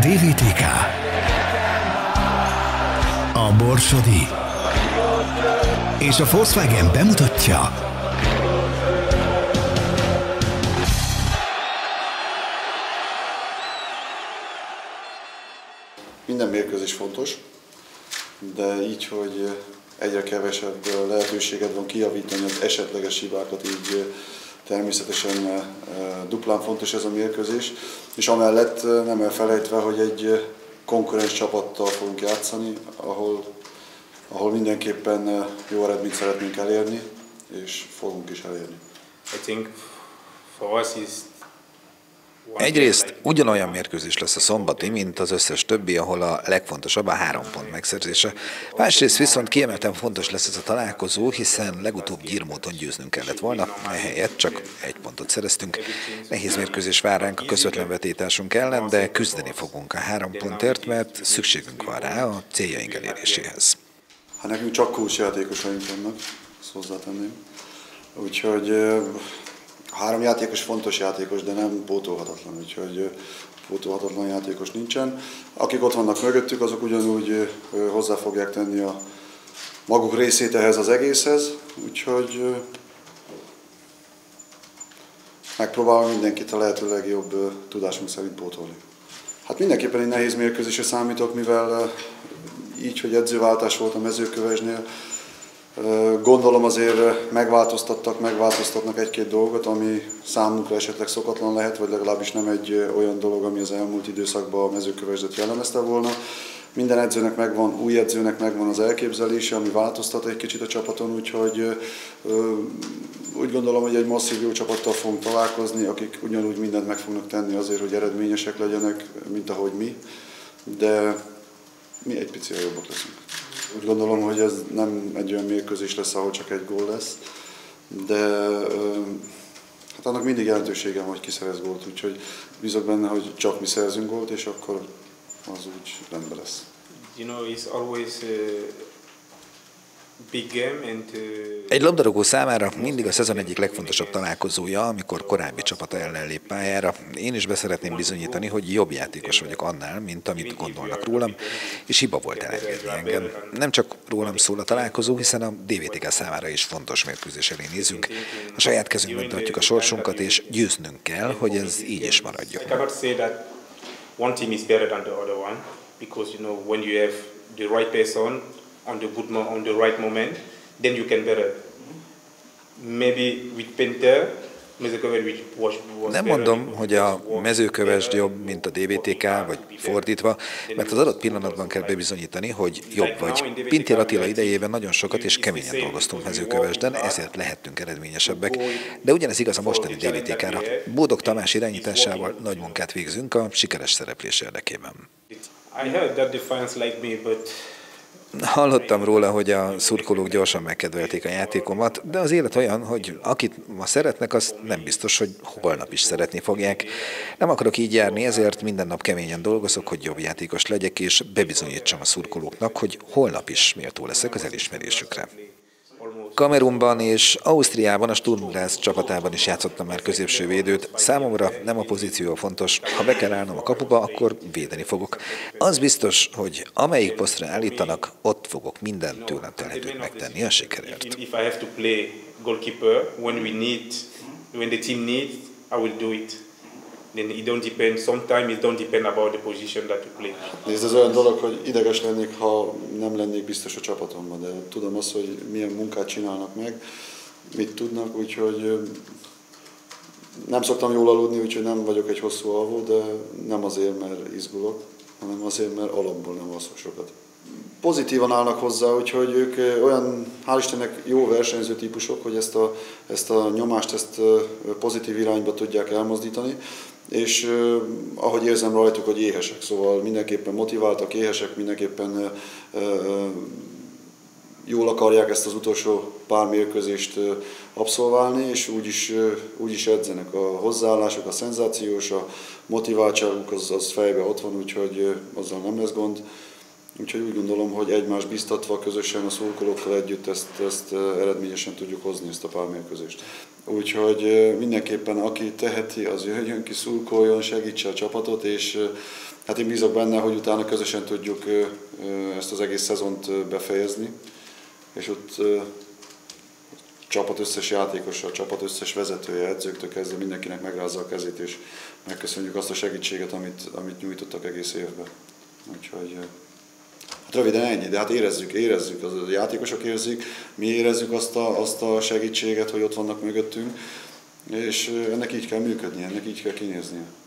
DVTK, a Borsodi és a Volkswagen bemutatja minden mérkőzés fontos, de így, hogy egyre kevesebb lehetőséged van kijavítani az esetleges hibákat, így természetesen duplán fontos ez a mérkőzés, és amellett nem elfelejtve, hogy egy konkurens csapattal fogunk játszani, ahol mindenképpen jó eredményt szeretnénk elérni, és fogunk is elérni. Egyrészt ugyanolyan mérkőzés lesz a szombati, mint az összes többi, ahol a legfontosabb a 3 pont megszerzése. Másrészt viszont kiemelten fontos lesz ez a találkozó, hiszen legutóbb Gyirmóton győznünk kellett volna, ehelyett csak 1 pontot szereztünk. Nehéz mérkőzés vár ránk a közvetlen vetétásunk ellen, de küzdeni fogunk a 3 pontért, mert szükségünk van rá a céljaink eléréséhez. Hát nekünk csak kulcsjátékosaink vannak, ezt hozzátenném. Úgyhogy a 3 játékos fontos játékos, de nem pótolhatatlan, úgyhogy pótolhatatlan játékos nincsen. Akik ott vannak mögöttük, azok ugyanúgy hozzá fogják tenni a maguk részét ehhez az egészhez, úgyhogy megpróbálom mindenkit a lehető legjobb tudásunk szerint pótolni. Hát mindenképpen egy nehéz mérkőzésre számítok, mivel így, hogy edzőváltás volt a Mezőkövesdnél, gondolom azért megváltoztatnak 1-2 dolgot, ami számunkra esetleg szokatlan lehet, vagy legalábbis nem egy olyan dolog, ami az elmúlt időszakban a Mezőkövesdet jellemezte volna. Minden edzőnek megvan, új edzőnek megvan az elképzelése, ami változtat egy kicsit a csapaton, úgyhogy úgy gondolom, hogy egy masszív jó csapattal fogunk találkozni, akik ugyanúgy mindent meg fognak tenni azért, hogy eredményesek legyenek, mint ahogy mi, de mi egy picit jobbak leszünk. Úgy gondolom, hogy ez nem egy olyan mérkőzés lesz, ahol csak 1 gól lesz, de hát annak mindig jelentősége van, hogy ki szerez gólt, úgyhogy bízok benne, hogy csak mi szerzünk gólt, és akkor az úgy rendben lesz. Egy labdarúgó számára mindig a szezon egyik legfontosabb találkozója, amikor korábbi csapata ellen lép pályára. Én is beszeretném bizonyítani, hogy jobb játékos vagyok annál, mint amit gondolnak rólam, és hiba volt elengedni engem. Nem csak rólam szól a találkozó, hiszen a DVTK számára is fontos mérkőzés elé nézünk. A saját kezünkben tartjuk a sorsunkat, és győznünk kell, hogy ez így is maradjon. On the right moment, then you can better. Maybe with Penter, Mezőkövesd was nem mondom, hogy a Mezőkövesd jobb, mint a DVTK, vagy fordítva, mert az adott pillanatban kell bebizonyítani, hogy jobb vagy. Pintér Attila idejében nagyon sokat és keményen dolgoztunk Mezőkövesden, ezért lehettünk eredményesebbek, de ugyanez igaz a mostani DVTK-ra. Bódog Tamás irányításával nagy munkát végzünk a sikeres szereplés érdekében. I heard that the fans like me, but hallottam róla, hogy a szurkolók gyorsan megkedvelték a játékomat, de az élet olyan, hogy akit ma szeretnek, az nem biztos, hogy holnap is szeretni fogják. Nem akarok így járni, ezért minden nap keményen dolgozok, hogy jobb játékos legyek, és bebizonyítsam a szurkolóknak, hogy holnap is méltó leszek az elismerésükre. Kamerunban és Ausztriában a Sturm Graz csapatában is játszottam már középső védőt. Számomra nem a pozíció fontos, ha be kell állnom a kapuba, akkor védeni fogok. Az biztos, hogy amelyik posztra állítanak, ott fogok minden tőlem telhetőt megtenni a sikerért. Then it don't depend, sometimes it don't depend about the position that you play. Nézd, ez olyan dolog, hogy ideges lennék, ha nem lennék biztos a csapatomban, de tudom azt, hogy milyen munkát csinálnak meg, mit tudnak, úgyhogy nem szoktam jól aludni, úgyhogy nem vagyok egy hosszú alvó, de nem azért, mert izgulok, hanem azért, mert alapból nem alszok sokat. Pozitívan állnak hozzá, úgyhogy ők olyan, hál' Istennek, jó versenyző típusok, hogy ezt a nyomást ezt pozitív irányba tudják elmozdítani, és ahogy érzem rajtuk, hogy éhesek, szóval mindenképpen motiváltak, éhesek, mindenképpen jól akarják ezt az utolsó pár mérkőzést abszolválni, és úgy is edzenek. A hozzáállások, a szenzációs, a motiváltságuk az fejbe ott van, úgyhogy azzal nem lesz gond. Úgyhogy úgy gondolom, hogy egymást biztatva, közösen a szurkolókkal együtt ezt eredményesen tudjuk hozni, ezt a pármérkőzést. Úgyhogy mindenképpen aki teheti, az jöjjön ki, szurkoljon, segítse a csapatot, és hát én bízok benne, hogy utána közösen tudjuk ezt az egész szezont befejezni, és ott csapat összes játékosa, csapat összes vezetője, edzőktől kezdve mindenkinek megrázza a kezét, és megköszönjük azt a segítséget, amit nyújtottak egész évben. Úgyhogy hát röviden ennyi, de hát érezzük, a játékosok érzik, mi érezzük azt a segítséget, hogy ott vannak mögöttünk, és ennek így kell működnie, ennek így kell kinéznie.